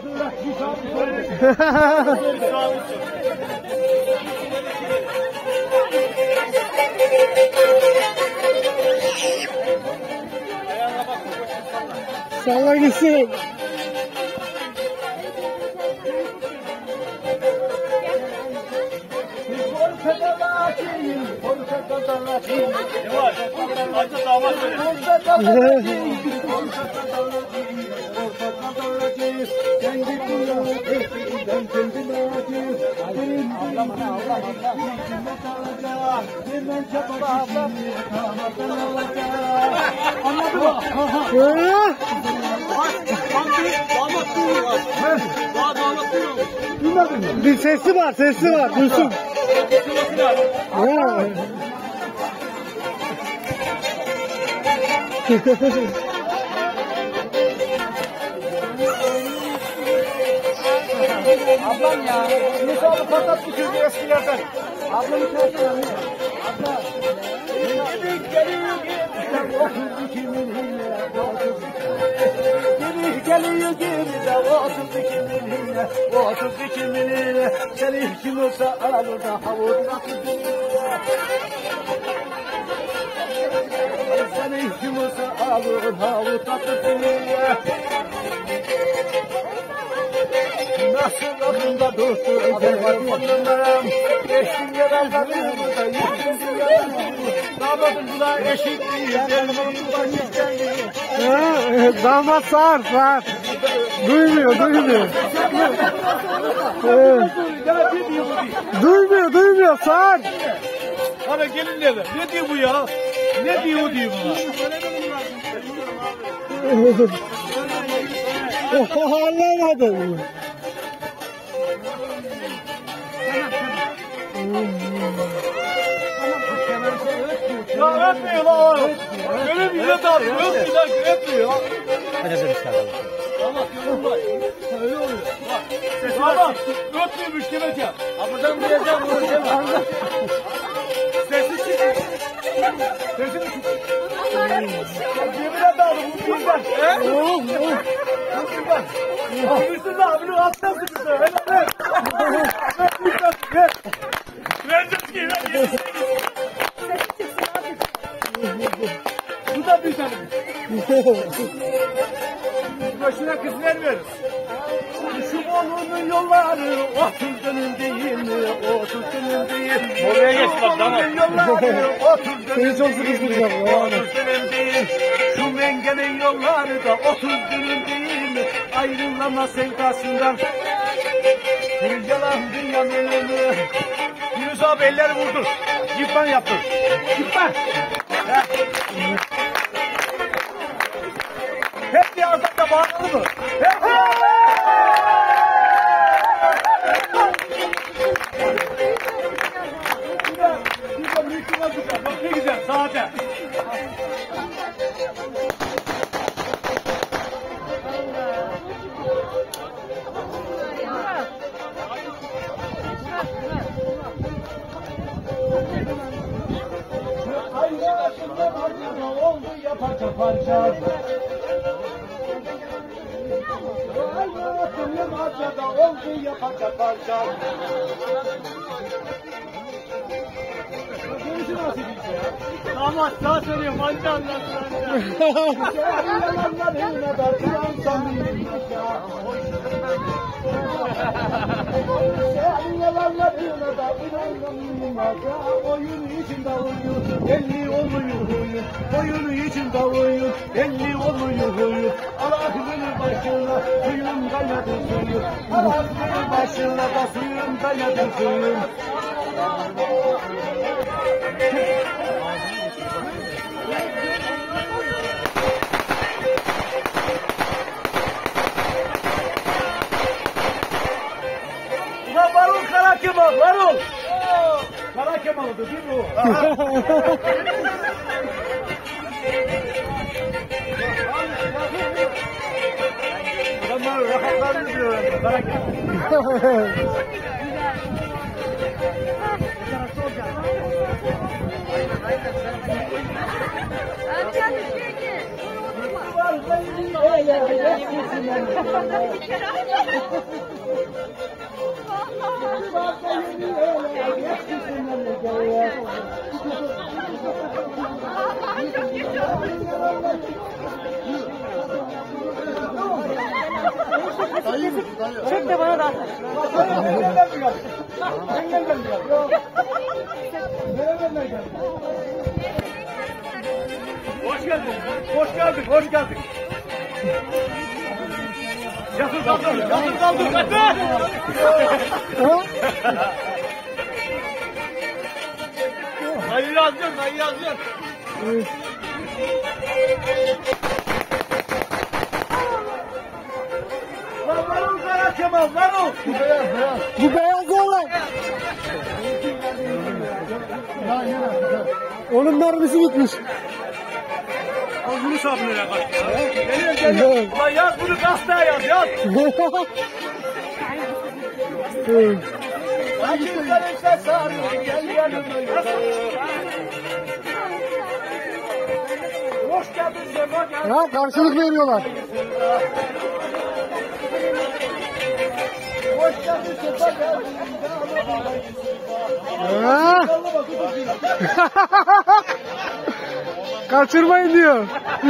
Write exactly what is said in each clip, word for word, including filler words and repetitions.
Salla gitsin. Ne var? Hadi damat söyle. Bir sesi var, sesi var. Duysun. Ablam ya. Misalı patlat düşürdü eskilerden. Ablamı çağırsana. Abla. Geliyor geliyor de otuz iki miline, otuz iki miline, seni kim olsa alır da havuzuna tutuyor. Seni kim olsa alır havuzuna tutuyor. Nasıl adında dursun telefonlarım, geçtin yalanlarım da yettin dünyalarım. Damadım buna eşit değil, elmanın başından değil. Damat sağır, sağır. Duymuyor, duymuyor. Evet. Duymuyor, duymuyor, sağır. Hadi gelin dedi. Ne diyor bu ya? Ne diyor diyor buna? Anlamadım. Ya ötmüyor lan o. Böyle bir yere dağılıyor. Ötmüyor lan, ötmüyor. Hadi hadi çıkaralım. Allah yolun var. Öyle oluyor. Bak. Sesi bak. Ötmüyormuş demek ya. Ha buradan duyacağım bunu değil mi? Sesi çıkıyor. Sesi mi çıkıyor? Cebine dağıldı bu bizden. He? Bu bizden. Abimizin de abinin altına sıkıştı. Helal ver. Ver. Vereceğiz ki. Vereceğiz. Bu da bir tane. Başına kız vermiyoruz. Şu Bolu'nun yolları otuz dönüm değil mi? Otuz dönüm değil mi? Oraya geç bak tamam. Yolları otuz dönüm Seni çok değil mi? sıkıştıracağım. Otuz dönüm değil. Şu Menge'nin yolları da otuz dönüm değil mi? Ayrılama sevdasından. Bir yalan dünyanın önü. Yunus abi elleri vurdu. Cipman yaptı. Cipman. Hep bir ardakta bağlı mı? Hep bir Bir de mülküme güzel. Bak ne güzel. Sade. Oldu ya parça parça. Hayatım ya parçada oldu ya parça parça. Görüşü nasıl bir şey? Ama sağ söylüyorum anca anlatsın anca. Yalanlarına da inansam Sen yalanlarına da inanmam. Oyun içinde oyun, elli oluyor oyun. Oyun içinde oyun, elli oluyor oyun. Allah'ın başına suyun kaynadı suyun. Allah'ın başına da suyun kaynadı suyun. Ulan Varol Kara Kemal, Varol. Kara Kemal'dı değil mi o? Adamlar rahatlarını biliyor. Kara Kemal. Çek de bana da at. Hoş geldin. Hoş geldin. Hoş geldin. Yatır kaldır. Yatır kaldır. Kaçın. Dayı yazıyor. Dayı yazıyor. Lan var ol Kara Kemal. Var ol. Bu beyaz oğlan. Onun mermisi bitmiş. Al bunu sabunuyla kaç. Geliyorum geliyorum. Ulan yaz bunu gazeteye yaz yaz. Akıllar sarıyor. Gel yanıma. Hoş geldin Cemal. Ya karşılık veriyorlar. Hoş geldin Cemal. Ha? Kaçırmayın diyor.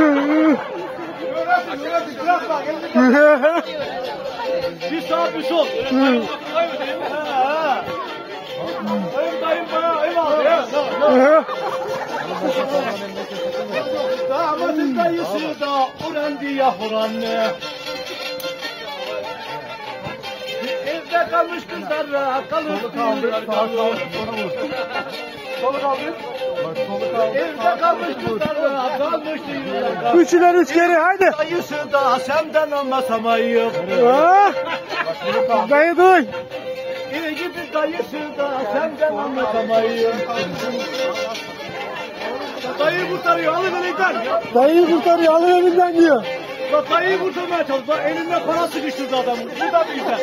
Bir sağ bir sol. Dayım dayım bana ev aldı ya. Damadın dayısı da uğrandı ya uğrandı. Evde kalmış kızlar kalır. Solu kaldı. Solu kaldı. Evde kalmış kızlar kalmış. Üçler üç kere haydi. Dayısı da senden anlatamayım. Ha? Dayı duy. İyi gidi dayısı da senden anlatamayım. Dayıyı kurtarıyor, alın elinden. Dayıyı kurtarıyor, alın elinden diyor. Bak dayıyı kurtarmaya çalış. Bak elinde para sıkıştırdı adamı. Bu da bizden.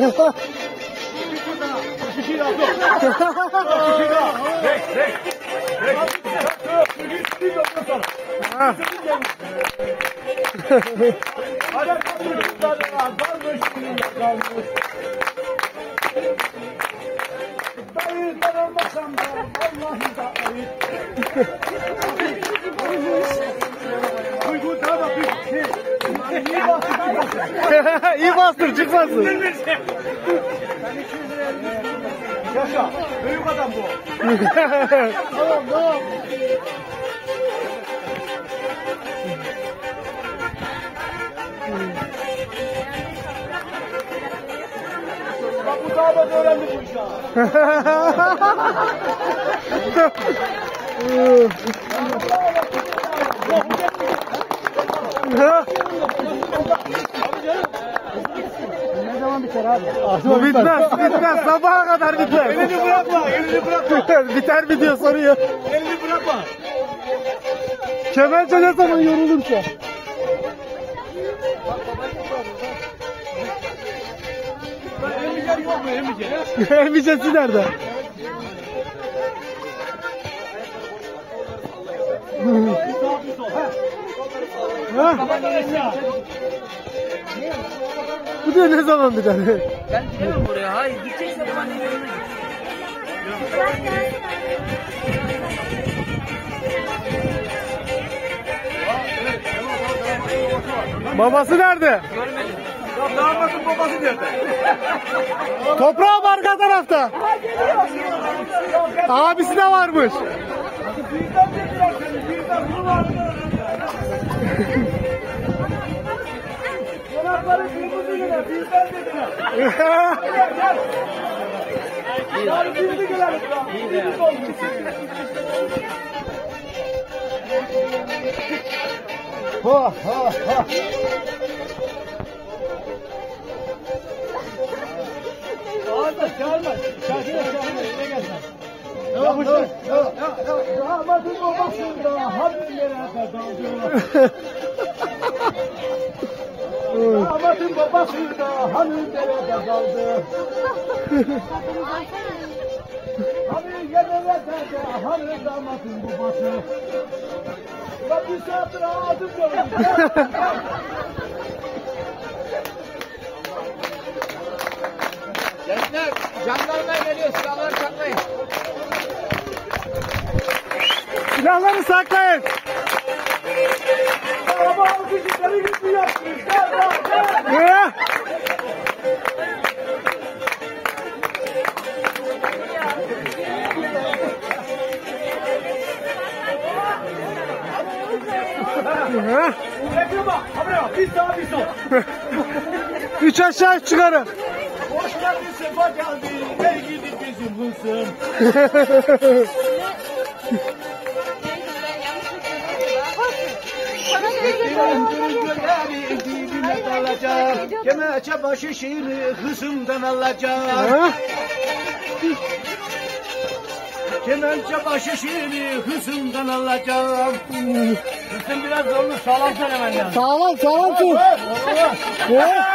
Bir şey daha, dur. Bir şey daha. Bek, bek. Bek. Bir doktor sana. Ha. Hala kapıları kalmış, kalmış. Dayıdan olmasam da vallahi da ayıp. Uygun tamam bir şey. İyi bastır. İyi bastır, çıkmasın. Yaşa. Büyük adam bu. Tamam, tamam. Bak bu damat öğrendi bu işi. Ne zaman biter abi? Bu bitmez, bitmez. Sabaha kadar bitmez. Elini bırakma, elini bırakma. Biter mi diyor soruyor. Elini bırakma. Kemalce ne zaman yorulursa. Emmicer yok mu emmicer? Elbisesi nerede? Ha? Bu diyor ne zaman biter? Ben gidemem oraya. Hayır. Gideceksen bana yanına git. Babası nerede? Ya damatın babası nerede? Toprağım arka tarafta. Abisi de varmış. Bizden dediler seni, bizden bunu var. Yanakları kırmızı dediler, bizden dediler. Gel gel. Yani birini görelim. Birimiz olmuş. Ha ha ha. Çağırma, çağırma. Şarkıya çağırma, şuraya gelme. Yapıştır. Damadın babası da hamilelere daldı. Damadın babası da hamilelere daldı. Hani yerlere de hani damadın babası. Ulan bir saattir ağzım dönüyor. Gençler, jandarma geliyor, silahları saklayın. Silahları saklayın. Ama alkışları gibi yaptınız. Gel gel gel. Ne? Ha? Bekle bak. Buraya bir sağ bir sol. Üç aşağı üç yukarı. Hoş geldin, sefa geldin. Ey gidip bizim hırsım. Kemeçe başı şiiri hısımdan alacağım. Ha? Kemençe başı şiiri hısımdan alacağım. Hısım biraz zorlu, sağlam söylemen lazım. Sağlam sağlam tut. Ne?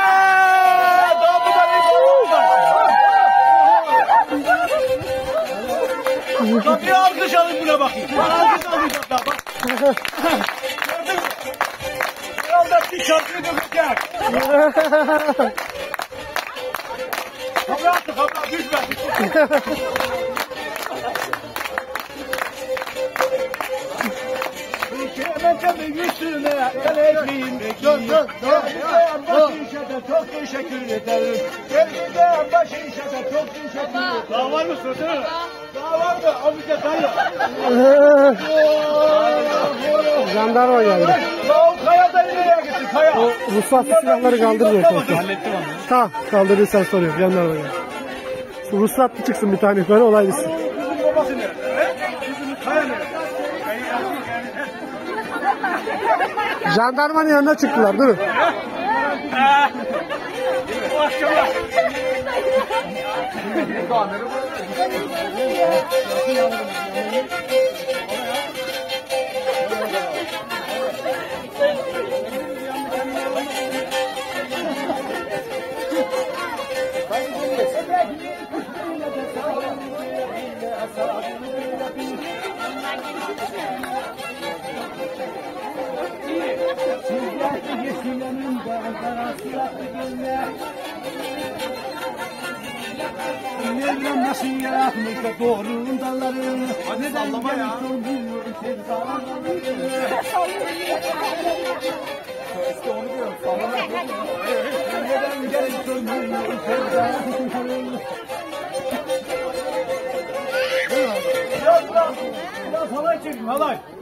Bak bir alkış alın buna bakayım. Bir alkış alın buna bak. Gördün mü? Herhalde bir şarkıyı dökecek. Kabra attı, kabra düşme. Kemençemin üstüne geleceğim. Dur dur dur. Başı işede çok teşekkür ederim. Geldiğinde başı işede çok teşekkür ederim. Daha var mı sorsana? Daha var mı? Abice dayı. Jandarma geldi. Ya o Kaya dayı nereye gitti? Kaya. O ruhsatlı silahları kaldırmıyor. Hallettim onu. Tamam kaldırdıysan soruyorum. Jandarma geldi. Ruhsatlı çıksın bir tane yukarı olay bitsin. Kızın babası nerede? Kızın Kaya nerede? Jandarmanın yanına çıktılar durun. Bu akşamlar. Nereden nasıl yaratmış da doğrunun dalları. Hadi sallama ya. İşte onu diyorum. Sallama. Neden gelip sormuyor sevdanın. Yok lan. Biraz halay çekin halay.